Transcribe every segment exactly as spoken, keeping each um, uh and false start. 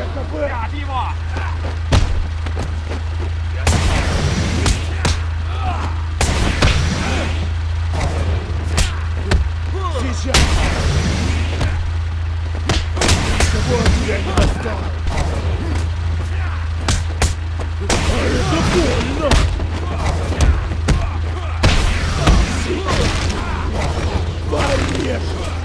Взять его! Сейчас! Чего тебя не достал? А это больно! Порежь!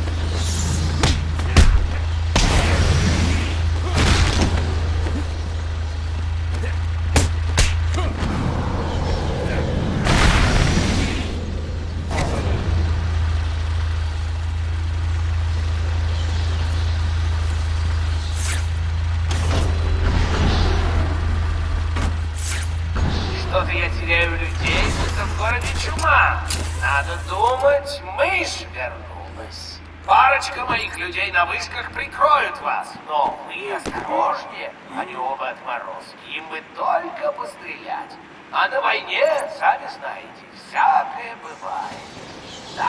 Что-то я теряю людей, будто в городе чума. Надо думать, мышь вернулась. Парочка моих людей на вышках прикроют вас, но вы осторожнее, они оба отморозки, им бы только пострелять. А на войне, сами знаете, всякое бывает. Да.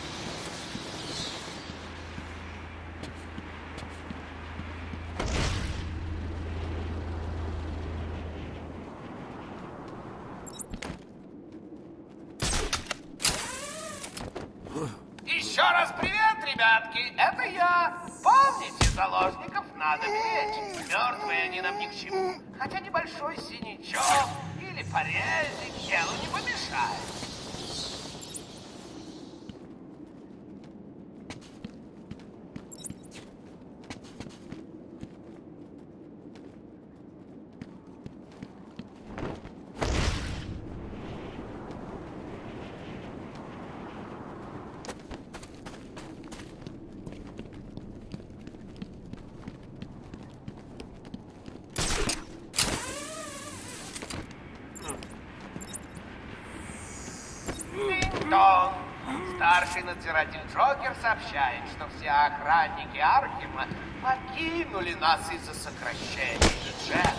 Еще раз привет, ребятки! Это я! Помните, заложников надо беречь. Мертвые они нам ни к чему. Хотя небольшой синячок или порезик делу не помешает. Динг-донг! Старший надзиратель Джокер сообщает, что все охранники Архема покинули нас из-за сокращения бюджета.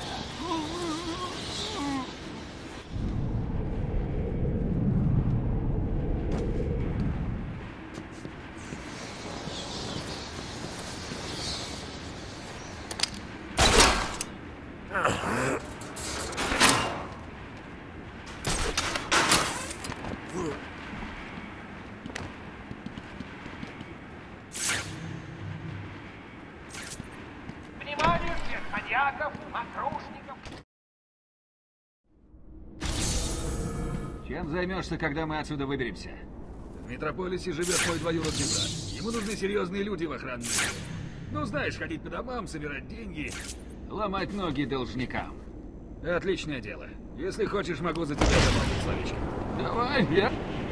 Внимание всех маньяков, мокрушников! Чем займешься, когда мы отсюда выберемся? В Метрополисе живет мой двоюродный брат. Ему нужны серьезные люди в охранном деле. Ну, знаешь, ходить по домам, собирать деньги. Ломать ноги должникам. Отличное дело. Если хочешь, могу за тебя замолвить словечко. Давай, я...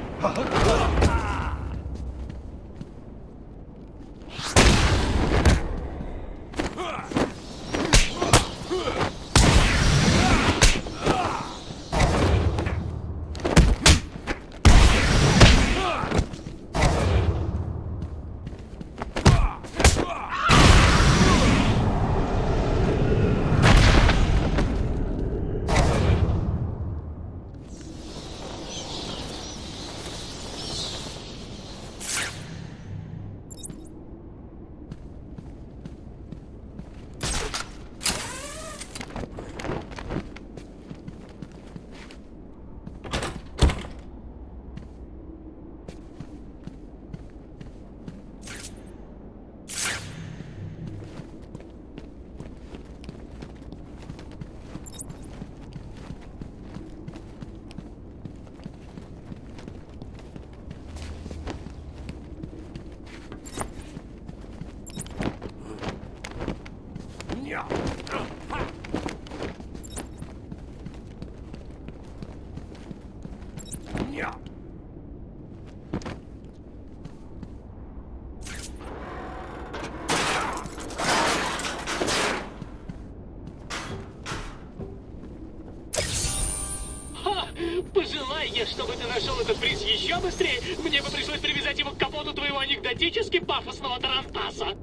Пожелай я, чтобы ты нашел этот приз еще быстрее, мне бы пришлось привязать его к капоту твоего анекдотически пафосного тарантаса.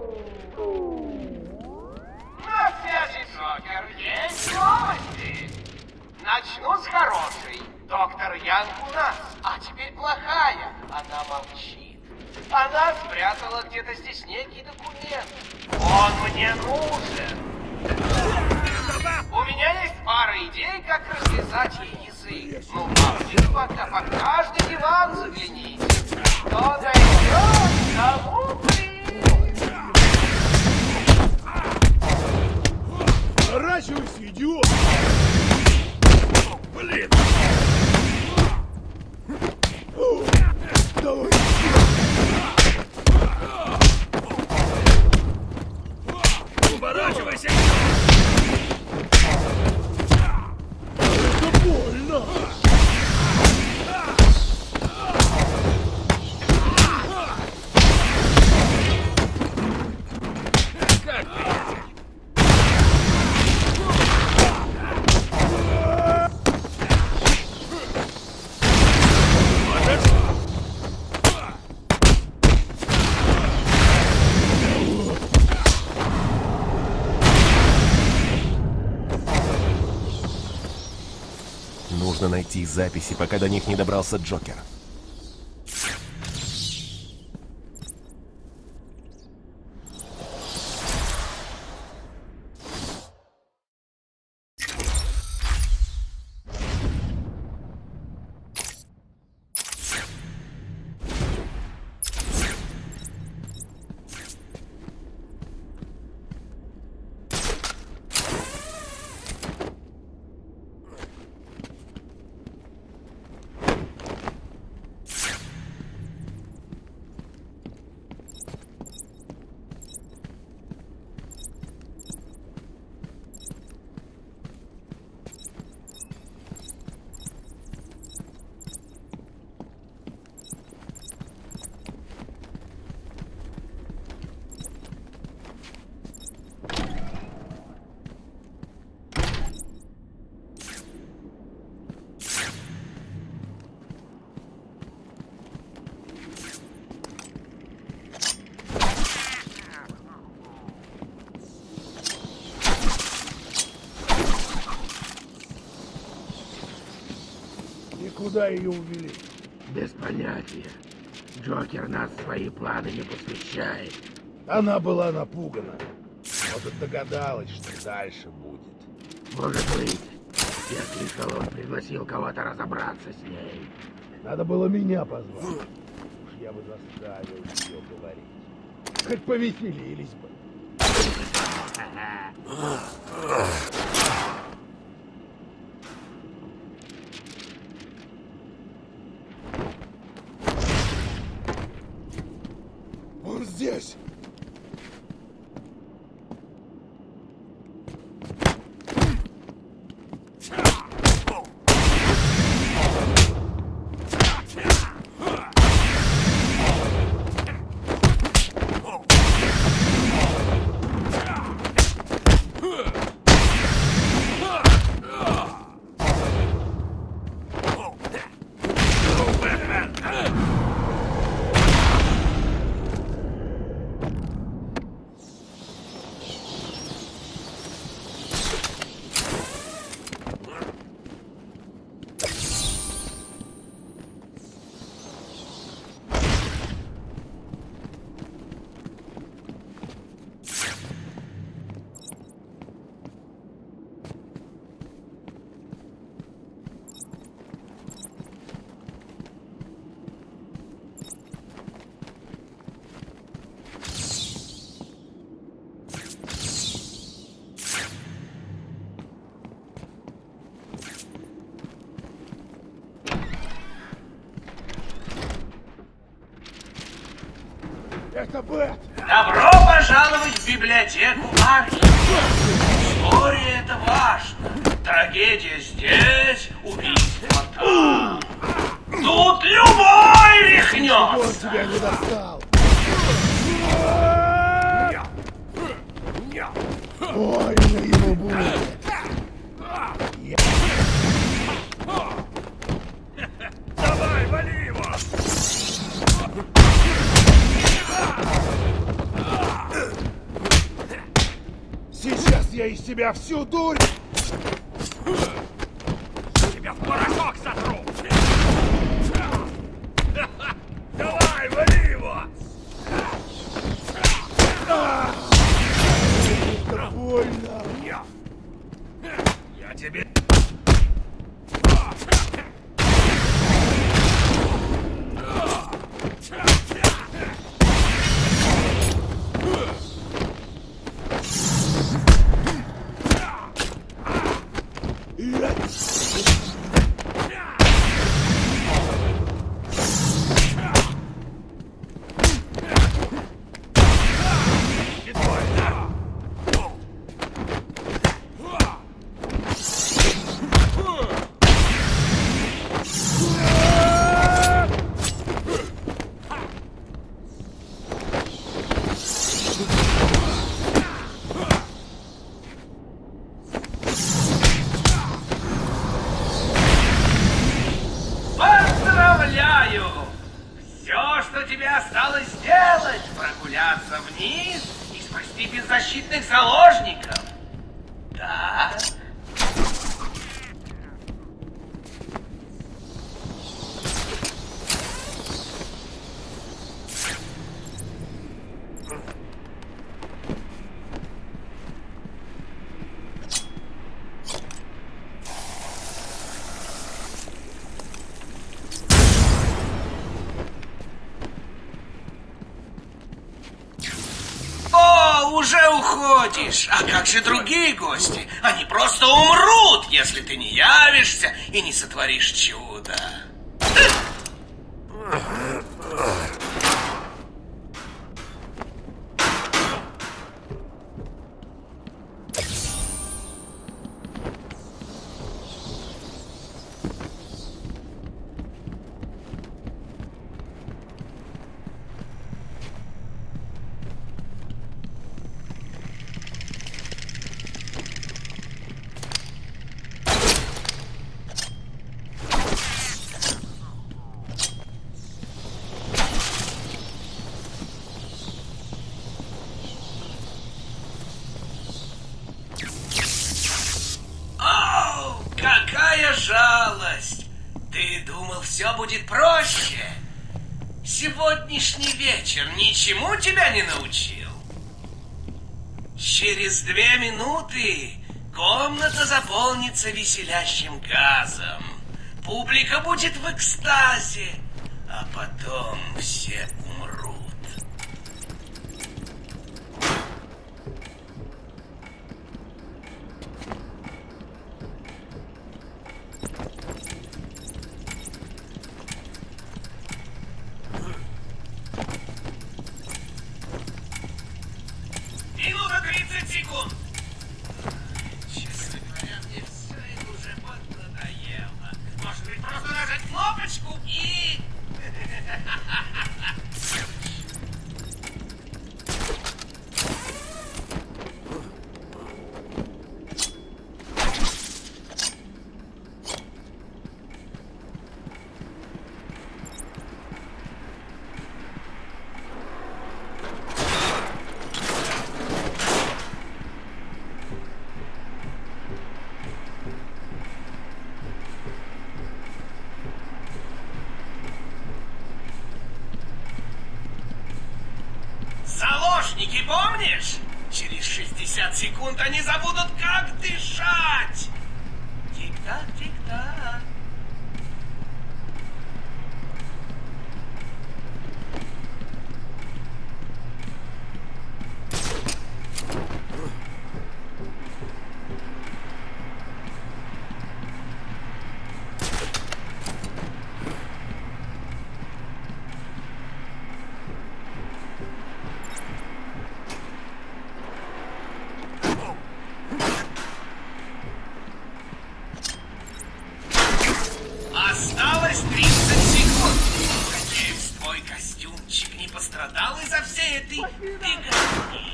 На связи, Джокер. Есть новости. Начну с хорошей. Доктор Янг у нас, а теперь плохая. Она молчит. Она спрятала где-то здесь некий документ. Он мне нужен. У меня есть пара идей, как развязать ей язык. Ну, а вы пока под каждый диван загляните. Кто найдет, тому привет. Сворачивайся, идиот! Блин! Давай! Уворачивайся! Это больно! Как приятель? Нужно найти записи, пока до них не добрался Джокер. Куда ее увели? Без понятия. Джокер нас в свои планы не посвящает. Она была напугана. Может, догадалась, что дальше будет. Может быть, я слышал, он пригласил кого-то разобраться с ней. Надо было меня позвать. Уж я бы заставил ее говорить. Хоть повеселились бы. Он здесь! Это Бет! Добро пожаловать в библиотеку Архи. История — это важно. Трагедия здесь, убийство там. Тут любой Он рехнется. тебя не достал! Больно ему будет! Давай, вали его! Сейчас я из тебя всю дурь! Тебя в порошок сотру! Давай, вали его! Это больно! Я... Я тебе... Поздравляю! Все, что тебе осталось сделать, прогуляться вниз и спасти беззащитных заложников. Да? О, уже уходишь. А как же другие гости? Они просто умрут, если ты не явишься и не сотворишь чудо. Оу, какая жалость! Ты думал, все будет проще? Сегодняшний вечер ничему тебя не научил? Через две минуты комната заполнится веселящим газом. Публика будет в экстазе, а потом все умрут. Минута тридцать секунд. Честно говоря, мне все это уже поднадоело. Может быть, просто нажать кнопочку и... Заложники, помнишь? Через шестьдесят секунд они забудут, как дышать. Тик-так, тик-так. Осталось тридцать секунд. Надеюсь, твой костюмчик не пострадал из-за всей этой беготни.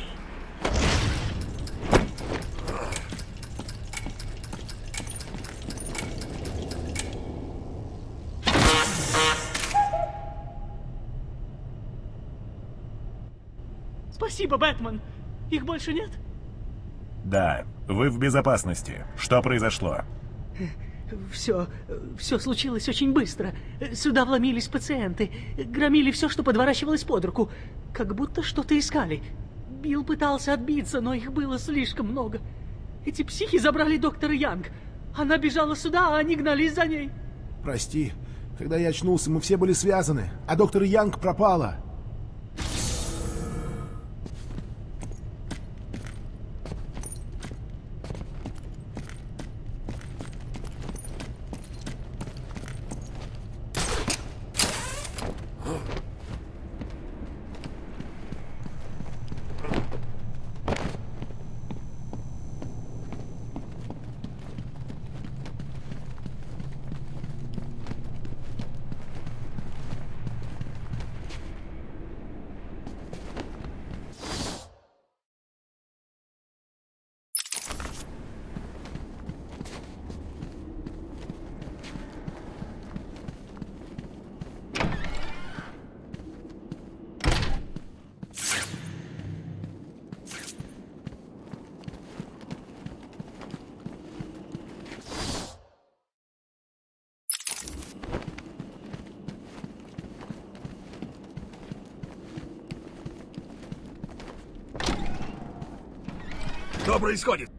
Спасибо, Бэтмен. Их больше нет? Да, вы в безопасности. Что произошло? Все, все случилось очень быстро. Сюда вломились пациенты, громили все, что подворачивалось под руку. Как будто что-то искали. Билл пытался отбиться, но их было слишком много. Эти психи забрали доктора Янг. Она бежала сюда, а они гнались за ней. Прости, когда я очнулся, мы все были связаны, а доктор Янг пропала. Что происходит?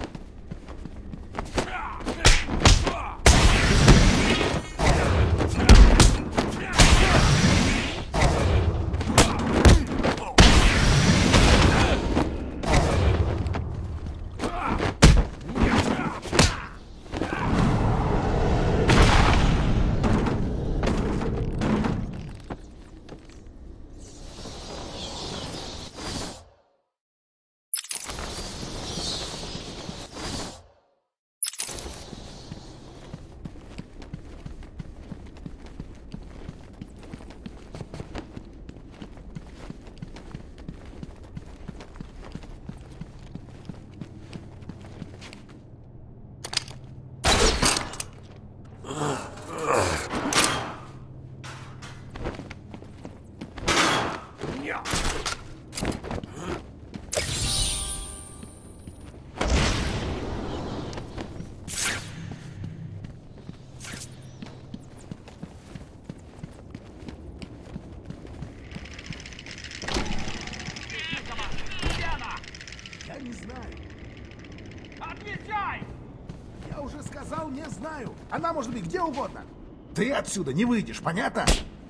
Не знаю. Она может быть где угодно. Ты отсюда не выйдешь, понятно?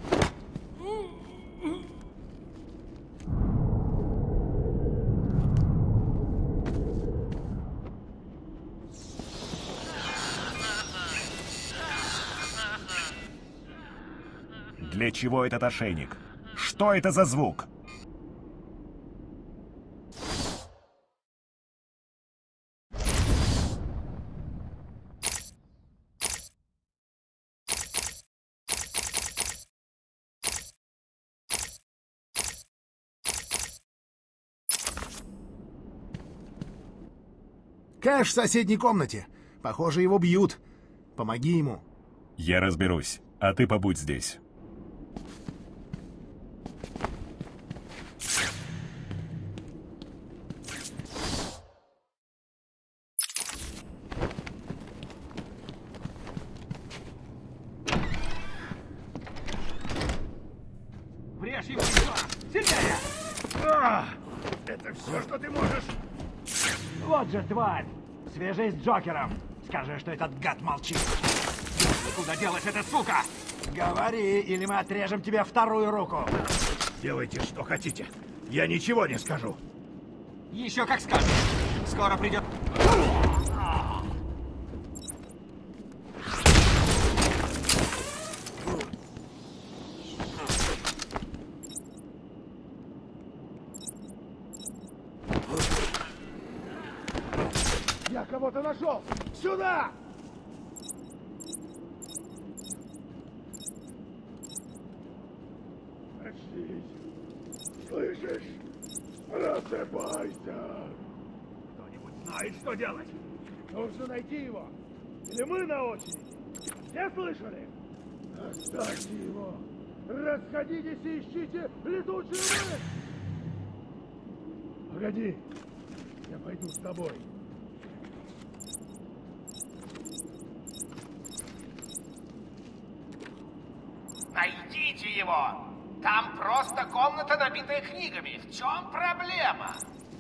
Для чего этот ошейник? Что это за звук? Кэш в соседней комнате. Похоже, его бьют. Помоги ему. Я разберусь, а ты побудь здесь. Врежь ему еще! Сильнее! А, это все, что ты можешь? Вот же тварь! Свяжись с Джокером! Скажи, что этот гад молчит! Куда делась эта сука? Говори, или мы отрежем тебе вторую руку! Делайте, что хотите. Я ничего не скажу. Еще как скажешь. Скоро придет... Я кого-то нашел! Сюда! Очнись! Слышишь? Просыпайся! Кто-нибудь знает, что делать? Нужно найти его! Или мы на очереди? Все слышали? Оставьте его! Расходитесь и ищите летучую мышь! Погоди! Я пойду с тобой. Найдите его! Там просто комната, набитая книгами. В чем проблема?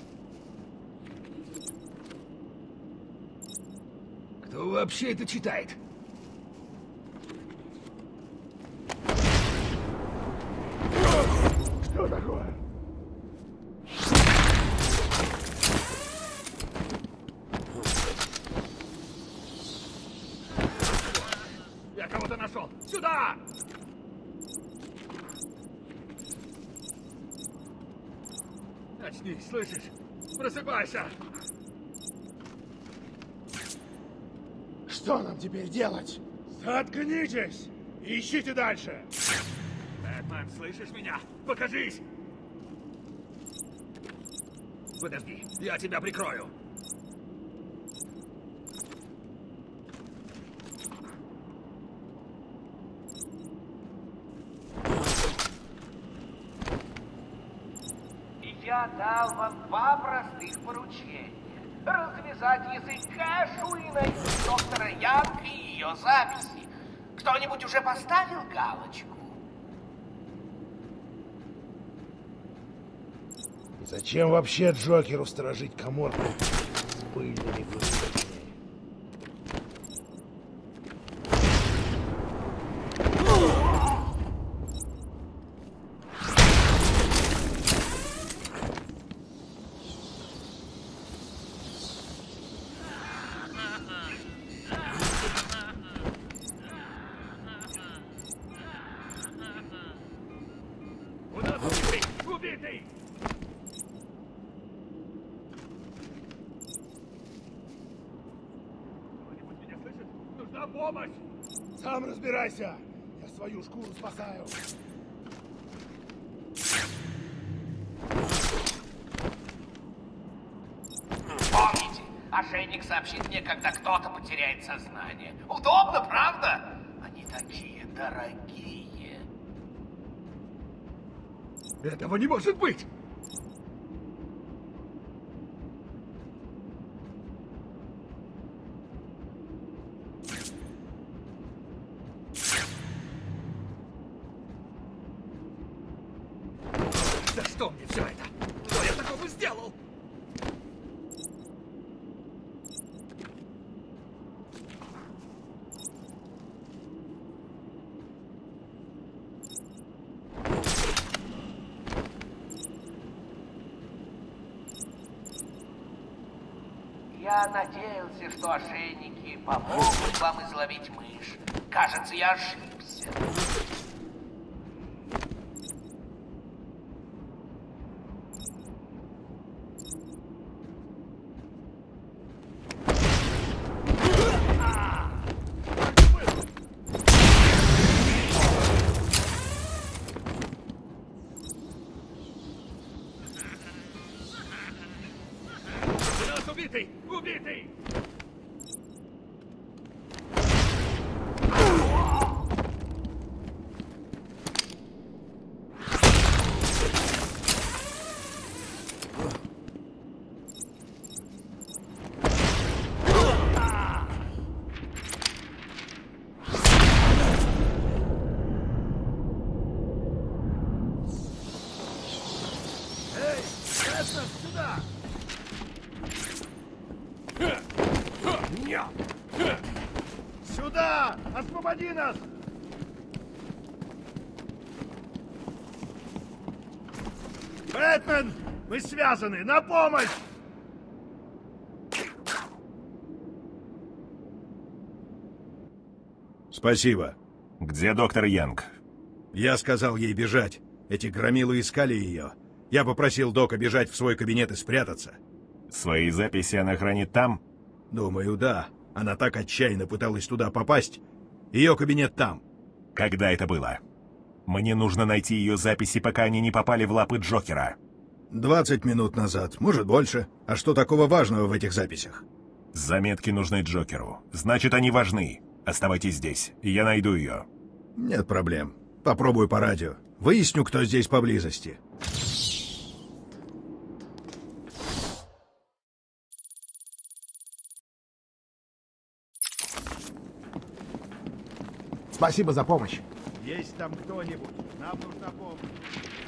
Кто вообще это читает? Что такое? Я кого-то нашел! Сюда! Очнись, слышишь? Просыпайся! Что нам теперь делать? Заткнитесь! Ищите дальше! Бэтмен, слышишь меня? Покажись! Подожди, я тебя прикрою. Я дал вам два простых поручения. Развязать язык Кэшу и найти доктора Янка и ее записи. Кто-нибудь уже поставил галочку? Зачем вообще Джокеру сторожить каморку с пыльными глазами? У нас убитый! Убитый! Кто-нибудь меня слышит? Нужна помощь! Сам разбирайся! Я свою шкуру спасаю! Помните, ошейник сообщит мне, когда кто-то потеряет сознание. Удобно, правда? Они такие дорогие. Этого не может быть! За что мне все это? Что я такого сделал? Я надеялся, что ошейники помогут вам изловить мышь. Кажется, я ошибся. Убитый! Убитый! Эй, Бэтмен, сюда! Сюда! Освободи нас! Бэтмен! Мы связаны! На помощь! Спасибо. Где доктор Янг? Я сказал ей бежать. Эти громилы искали ее. Я попросил Дока бежать в свой кабинет и спрятаться. Свои записи она хранит там? Думаю, да. Она так отчаянно пыталась туда попасть. Ее кабинет там. Когда это было? Мне нужно найти ее записи, пока они не попали в лапы Джокера. Двадцать минут назад, может больше. А что такого важного в этих записях? Заметки нужны Джокеру. Значит, они важны. Оставайтесь здесь, и я найду ее. Нет проблем. Попробую по радио. Выясню, кто здесь поблизости. Спасибо за помощь. Есть там кто-нибудь? Нам нужна помощь.